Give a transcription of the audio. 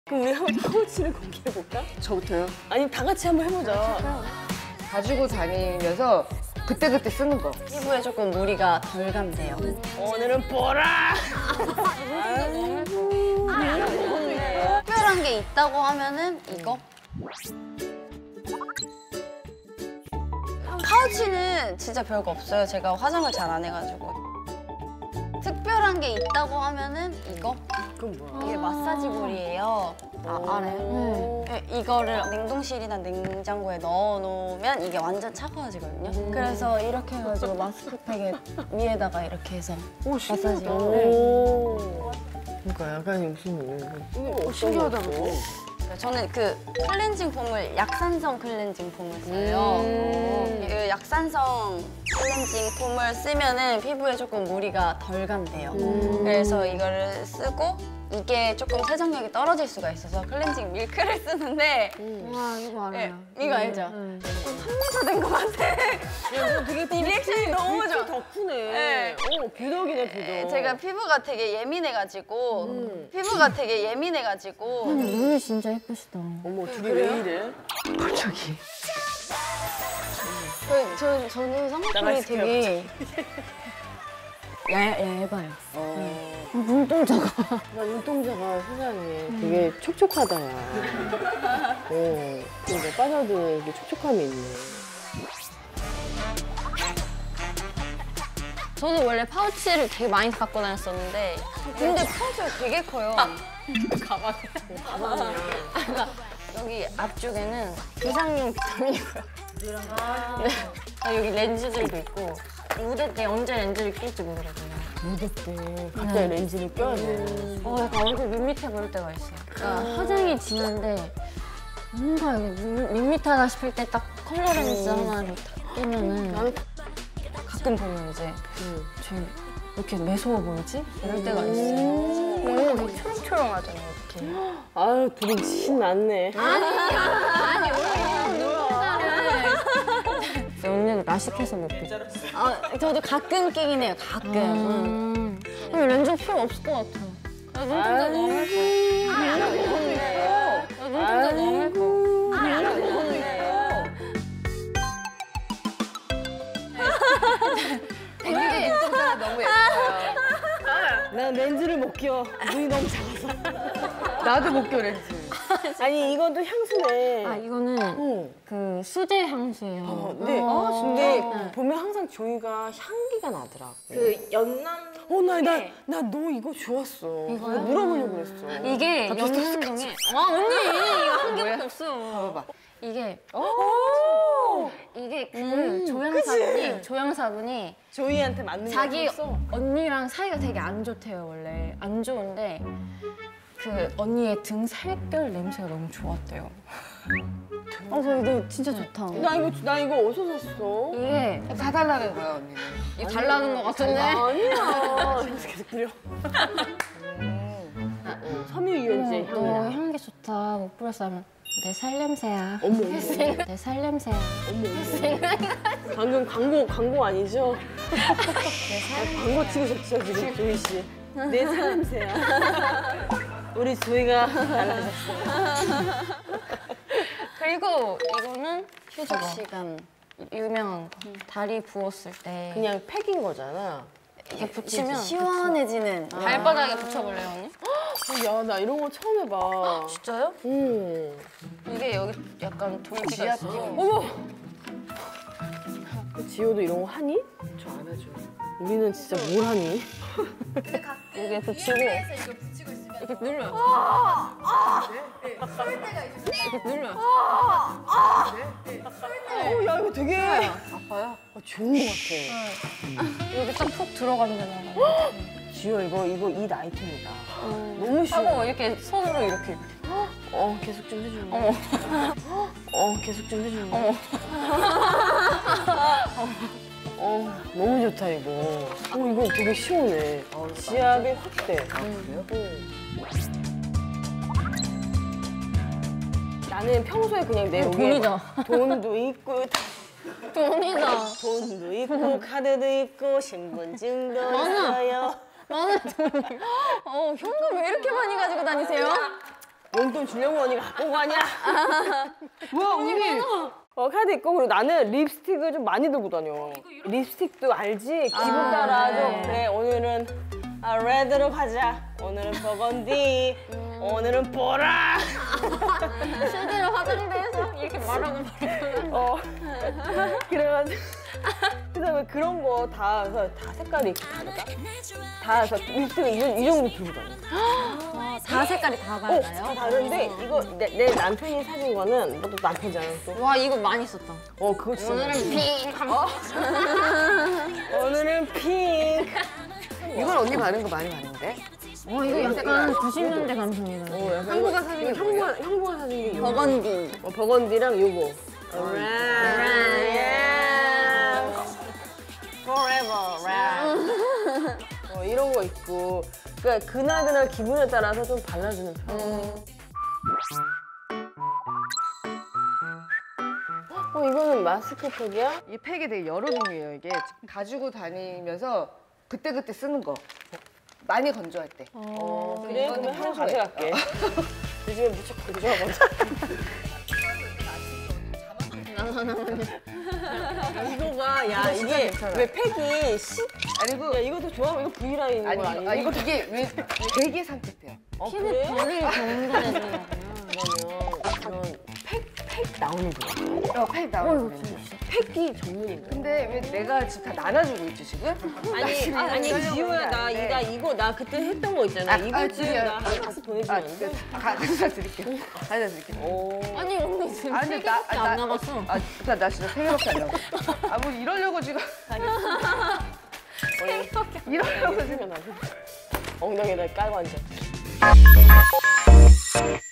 그럼 우리 한번 파우치를 공개해볼까? 저부터요? 아니 다 같이 한번 해보자. 가지고 다니면서 그때그때 쓰는 거. 피부에 조금 무리가 덜 간대요. 오늘은 보라! 특별한 게 있다고 하면은 이거? 파우치는 진짜 별거 없어요. 제가 화장을 잘 안 해가지고. 특별한 게 있다고 하면은 이거? 그건 뭐야? 이게 마사지 볼이에요. 알아요? 네. 이거를 냉동실이나 냉장고에 넣어놓으면 이게 완전 차가워지거든요. 그래서 이렇게 해가지고 마스크팩에 위에다가 이렇게 해서 마사지. 그러니까 약간 무슨 신기하다, 그거. 저는 그 클렌징 폼을 약산성 클렌징 폼을 써요. 그 약산성 클렌징 폼을 쓰면은 피부에 조금 무리가 덜 간대요. 그래서 이거를 쓰고 이게 조금 세정력이 떨어질 수가 있어서 클렌징 밀크를 쓰는데 와 이거 알아요. 이거 알죠? 한미사 된 것 같아. 야, 너 되게 이 리액션이 너무 좋아. 덕후네. 네. 부덕이네, 부덕. 제가 피부가 되게 예민해가지고 눈이 진짜 예쁘시다. 어머, 둘이 왜 이래? 갑자기. 저는 쌍꺼풀이 나가실게요, 되게 얇아요. 눈동자가. 나 눈동자가 세상에 되게 촉촉하다, 야. 근데 빠져도 이게 촉촉함이 있네. 저는 원래 파우치를 되게 많이 갖고 다녔었는데 근데 파우치가 되게 커요. 가방이야. 그러니까 여기 앞쪽에는 비상용 비타민이고요. 네. 여기 렌즈들도 있고 무대 때 언제 렌즈를 낄지 모르거든요. 무대 때 갑자기 렌즈를 껴야 돼. 약간 얼굴 밋밋해 보일 때가 있어요. 그러니까 화장이 진한데 뭔가 여기 밋밋하다 싶을 때 딱 컬러 렌즈 하나를 딱 끼면은 나는 가끔 보면 이제 쟤 왜 이렇게 매서워 보이지? 이럴 때가 있어요. 얼굴 되게 초롱초롱하잖아요, 이렇게. 아유, 둘이 신났네. 언니는 라식해서 못 끼죠. 저도 가끔 끼긴 해요, 가끔. 그럼 렌즈 필요 없을 것 같아. 눈동자 너무 예뻐. 눈동자 너무 예뻐. 되게 눈동자가 너무 예뻐요. 난 렌즈를 못 껴. 눈이 너무 작아서. 나도 못 껴, 렌즈. 아니, 이것도 향수네. 이거는 그 수제 향수예요. 근데 보면 항상 조이가 향기가 나더라고. 그 연남. 너 이거 좋았어. 이거 물어보려고 그랬어. 이게 연남동에 언니 이거 한 개밖에 없어. 봐봐. 이게 그 조향사분이 조이한테 맞는 자기 거 써. 언니랑 사이가 되게 안 좋대요 원래. 안 좋은데 그 언니의 등 살결 냄새가 너무 좋았대요. 이거 진짜 좋다. 나 이거 어디서 샀어? 이게 다 달라는 거야, 언니는. 이거 달라는 것 같은데. 아니야. 계속 뿌려. 섬유유연제 너 향이라. 향기 좋다. 못 뿌렸어 하면 내 살 냄새야. 어머. 내 살 냄새야. 방금 광고 아니죠? 광고 찍으셨죠, 지금 조이 씨. 내 살 냄새야. 우리 조이가 달라졌어. 그리고 이거는 휴식 시간 유명한 거. 다리 부었을 때 그냥 팩인 거잖아. 이렇게 붙이면 시원해지는 발바닥에 붙여볼래요, 언니? 야, 나 이런 거 처음 해봐. 진짜요? 이게 여기 약간 돌기가 있어서 어머! 그 지효도 이런 거 하니? 저 안 하죠. 우리는 진짜 뭘 하니? 여기에 붙이고 이렇게 눌러요. 이렇게 눌러요. 야, 이거 되게 아파요? 좋은 거 같아. 여기 딱 푹 들어간다는 지효, 이거 잇 아이템이다. 너무 쉬워. 하고 이렇게 손으로 이렇게 계속 좀 해줘. 계속 좀 해줘. 너무 좋다, 이거. 이거 되게 시원해. 지압이 확 돼. 그래요? 나는 평소에 그냥 내 여기에 돈이다. 돈도 있고, 돈이다. 돈도 있고, 카드도 있고, 신분증도 있어요. 현금 왜 이렇게 많이 가지고 다니세요? 용돈 주려고 언니가 갖고 온 거 아니야? 와 언니. 카드 있고 그리고 나는 립스틱을 좀 많이 들고 다녀. 립스틱도 알지? 기분 따라 좀 그래 오늘은 레드로 가자. 오늘은 버건디. 오늘은 보라. 실제로 화장대에서 이렇게 말하고 그래가지고 그다음에 그런 거 다 색깔이 다르다. 다 해서 립스틱을 이 정도 들고 다녀. 다 색깔이 다 다 달라요? 다른데 이거 내 남편이 사준 거는 너도 남편이잖아 또. 와 이거 많이 썼다. 그거 진짜. 오늘은 핑크. 오늘은 핑크. 이건 언니 바른 거 많이 봤는데. 이거 약간 90년대 감성이다. 형부가 사준 게 뭐예요? 형부가 사준 게 요거. 버건디. 버건디랑 요거. Forever red. 이런 거 있고. 그러니까 그날 기분에 따라서 좀 발라주는 편. 이거는 마스크팩이야? 이 팩이 되게 여러 종류예요. 이게 가지고 다니면서 그때그때 쓰는 거. 많이 건조할 때. 그래? 이거는 그러면 하나 평소에. 가져갈게. 요즘에 무척 건조하거든. 이거가 야 진짜 이게 괜찮아. 왜 팩이 아니고 야 이것도 좋아하면 이거 V라인인 거 아니야? 이거 되게 왜 되게 산뜻해요. 그래? 머리를 정돈해주려고. 그러면 팩 나오는 거야. 팩 나오는 거. 팩이 전문인 거야. 근데 왜 내가 지금 다 나눠주고 있지 지금? 아니 지호야 나 이거 나 그때 했던 거 있잖아. 이거 지금 드려요. 나 하나씩 보내주면 안 돼? 가져다 드릴게요. 가져다 드릴게요. 아니 언니 지금 아니, 세 개밖에 안 남았어. 나 진짜 3개밖에 안 남았어. 뭐 이러려고 지금. 이러려고 지금 엉덩이를 깔고 앉아.